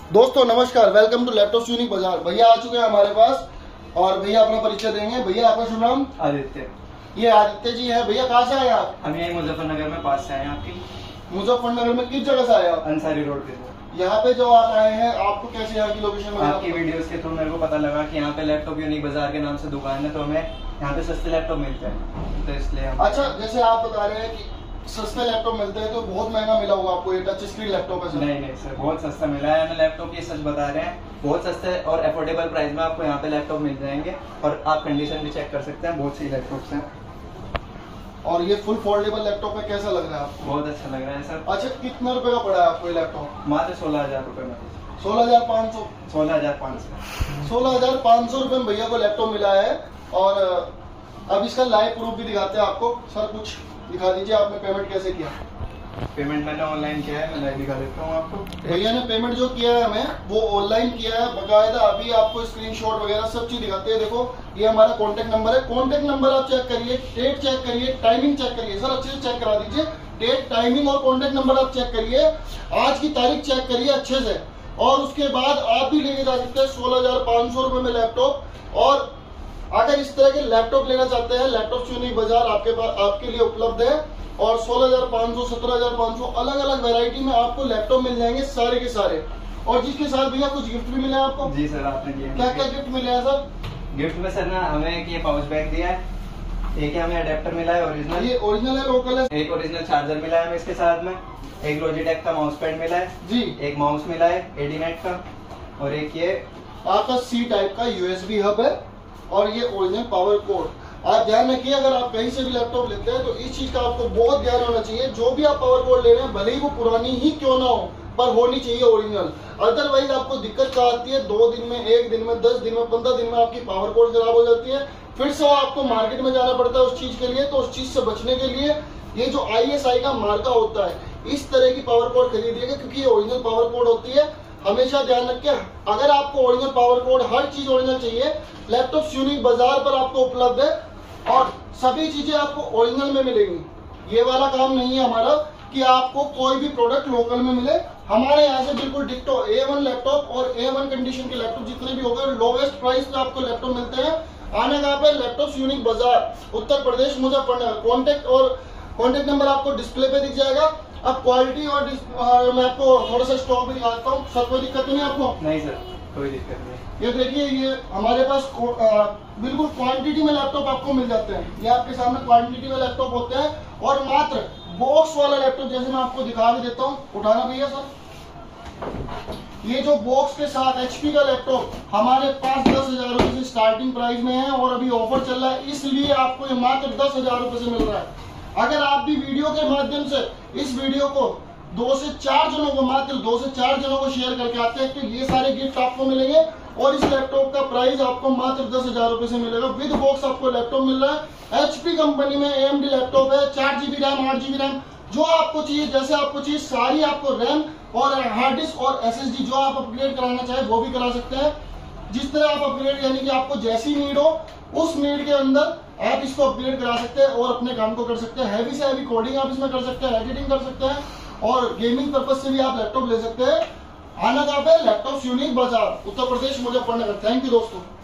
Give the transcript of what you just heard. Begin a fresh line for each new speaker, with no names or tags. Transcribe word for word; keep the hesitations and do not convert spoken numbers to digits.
दोस्तों नमस्कार, welcome to laptop unique बाजार। भैया आ चुके हैं हमारे पास और भैया अपना परिचय देंगे। भैया आपका शुभ नाम?
आदित्य।
ये आदित्य जी है। भैया कहाँ से आए आप?
हम यही मुजफ्फरनगर में पास से आए हैं। आपकी?
मुजफ्फरनगर में किस जगह से आए आप?
अंसारी रोड पे।
यहाँ पे जो आप आए हैं, आपको कैसे यहाँ की लोकेशन में?
आपकी वीडियोस के थ्रू मेरे को पता लगा कि यहाँ पे लैपटॉप यूनिक बाजार के नाम से दुकान है, तो हमें यहाँ पे सस्ते लैपटॉप मिलते हैं, तो इसलिए हम।
अच्छा, जैसे आप बता रहे हैं कि सस्ते लैपटॉप मिलते हैं, तो बहुत महंगा मिला होगा आपको ये टच स्क्रीन लैपटॉप है सर?
नहीं नहीं सर, बहुत सस्ता मिला है हमें लैपटॉप, ये सच बता रहे हैं। बहुत सस्ते और अफोर्डेबल प्राइस में आपको यहाँ पे लैपटॉप मिल जाएंगे, और आप कंडीशन भी चेक कर सकते हैं। बहुत सी लैपटॉप्स हैं।
और ये फुल फोल्डेबल लैपटॉप है, कैसा लग रहा है आपको?
बहुत अच्छा लग रहा है सर।
अच्छा, कितने रुपए का पड़ा है आपको ये लैपटॉप?
मात्र सोलह हजार रुपए में।
सोलह हजार पाँच सौ
सोलह हजार पाँच सौ
सोलह हजार पाँच सौ रुपए में भैया को लैपटॉप मिला है। और अब इसका लाइव प्रूफ भी दिखाते हैं आपको। सर कुछ दिखा दीजिए, आपने पेमेंट कैसे किया?
पेमेंट मैंने ऑनलाइन किया है, मैं लाइव दिखा देता हूँ आपको।
भैया ने पेमेंट जो किया है हमें, वो ऑनलाइन किया है बकायदा। अभी आपको स्क्रीनशॉट वगैरह सब चीज दिखाते हैं। देखो, ये हमारा कॉन्टेक्ट नंबर है। कॉन्टेक्ट नंबर आप चेक करिए, डेट चेक करिए, टाइमिंग चेक करिए। सर अच्छे से चेक करा दीजिए, डेट, टाइमिंग और कॉन्टेक्ट नंबर आप चेक करिए। आज की तारीख चेक करिए अच्छे से, और उसके बाद आप भी लेके जा सकते हैं सोलह हजार पाँच सौ रुपए में लैपटॉप। और अगर इस तरह के लैपटॉप लेना चाहते हैं, लैपटॉप यूनिक बाजार आपके पास आपके लिए उपलब्ध है। और सोलह हजार पाँच सौ, सत्रह हजार पाँच सौ अलग अलग वैरायटी में आपको लैपटॉप मिल जाएंगे सारे के सारे। और जिसके साथ भैया कुछ गिफ्ट भी मिला है आपको?
जी सर, आपने दिया।
क्या क्या गिफ्ट मिले हैं सर?
गिफ्ट में सर ना हमें एक ये पाउच बैग दिया है, एक हमें अडेप्टर मिला है ओरिजिनल।
ये ओरिजिनल है, लोकल है?
एक ओरिजिनल चार्जर मिला है हमें इसके साथ में। एक लॉजिटेक का माउस पैड मिला है
जी।
एक माउस मिला है एडीनेट का, और एक ये
आपका सी टाइप का यूएसबी हब है, और ये ओरिजिनल पावर कोड। आप ध्यान रखिए, अगर आप कहीं से भी लैपटॉप लेते हैं तो इस चीज का आपको बहुत ध्यान होना चाहिए। जो भी आप पावर कोड ले रहे हैं, भले ही वो पुरानी ही क्यों ना हो, पर होनी चाहिए ओरिजिनल। अदरवाइज आपको दिक्कत क्या आती है, दो दिन में, एक दिन में, दस दिन में, पंद्रह दिन में आपकी पावर कोड खराब हो जाती है। फिर से आपको मार्केट में जाना पड़ता है उस चीज के लिए। तो उस चीज से बचने के लिए ये जो आई एस आई का मार्का होता है, इस तरह की पावर कोड खरीदिएगा, क्योंकि ये ओरिजिनल पावर कोड होती है। हमेशा ध्यान रखिए, अगर आपको ओरिजिनल पावर कोड, हर चीज ओरिजिनल चाहिए, लैपटॉप यूनिक बाजार पर आपको उपलब्ध है, और सभी चीजें आपको ओरिजिनल में मिलेंगी। ये वाला काम नहीं है हमारा कि आपको कोई भी प्रोडक्ट लोकल में मिले। हमारे यहाँ से बिल्कुल डिक्टो ए वन लैपटॉप और ए वन कंडीशन के लैपटॉप जितने भी हो गए, लोवेस्ट प्राइस पे आपको लैपटॉप मिलते हैं। आने कहाँ पे? Laptop unique Bazaar, Uttar Pradesh, Muzaffarnagar. Contact और कॉन्टेक्ट नंबर आपको डिस्प्ले पे दिख जाएगा। अब क्वालिटी और आ, मैं आपको थोड़ा सा स्टॉक भी दिखाता हूँ। सर कोई दिक्कत नहीं है आपको?
नहीं सर, कोई दिक्कत नहीं।
ये देखिए, ये हमारे पास आ, बिल्कुल क्वांटिटी में लैपटॉप आपको मिल जाते हैं। ये आपके सामने क्वांटिटी में लैपटॉप होते हैं, और मात्र बॉक्स वाला लैपटॉप, जैसे मैं आपको दिखा भी देता हूँ। उठाना भैया सर। ये जो बॉक्स के साथ एचपी का लैपटॉप हमारे पास दस हजार रुपए से स्टार्टिंग प्राइस में है, और अभी ऑफर चल रहा है, इसलिए आपको ये मात्र दस हजार रुपए से मिल रहा है। अगर आप भी वीडियो के माध्यम से इस वीडियो को दो से चार जनों को, मात्र दो से चार जनों को शेयर करके आते हैं, तो ये सारे गिफ्ट आपको मिलेंगे। और इस लैपटॉप का प्राइस आपको मात्र दस हजार रुपए से मिलेगा। विद बॉक्स आपको लैपटॉप मिल रहा है। एचपी कंपनी में एएमडी लैपटॉप है, चार जीबी रैम, आठ जीबी रैम, जो आपको चाहिए, जैसे आपको चाहिए, सारी आपको रैम और हार्ड डिस्क और एसएसडी जो आप अपग्रेड कराना चाहे वो भी करा सकते हैं। जिस तरह आप अपग्रेड, यानी कि आपको जैसी नीड हो, उस नीड के अंदर आप इसको अपग्रेड करा सकते हैं और अपने काम को कर सकते हैं। हैवी से हैवी कोडिंग आप इसमें कर सकते हैं, एडिटिंग कर सकते हैं, और गेमिंग पर्पज से भी आप लैपटॉप ले सकते हैं। आना कहाँ पे? Laptop unique Bazaar, Uttar Pradesh, Muzaffarnagar. Thank you दोस्तों।